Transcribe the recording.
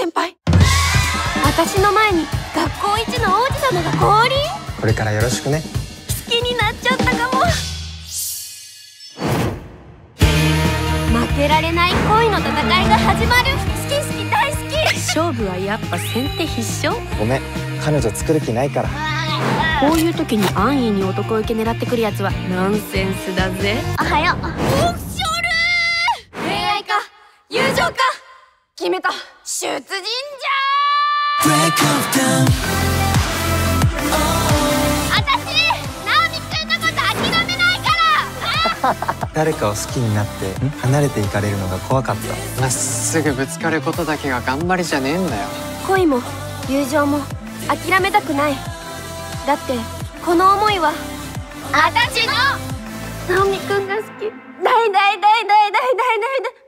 先輩。私の前に学校一の王子様が降臨。 これからよろしくね。 好きになっちゃったかも。負けられない恋の戦いが始まる。好き好き大好き。勝負はやっぱ先手必勝。 ごめん、彼女作る気ないから。 こういう時に安易に男受け狙ってくるやつはナンセンスだぜ。おはよう。オフショル恋愛か友情か決めた。出陣じゃー。あたしナオミくんのこと諦めないから誰かを好きになって離れていかれるのが怖かった。 まっすぐぶつかることだけが頑張りじゃねえんだよ。 恋も友情も諦めたくない。だってこの思いはあたしのナオミくんが好き。大大大大大大大大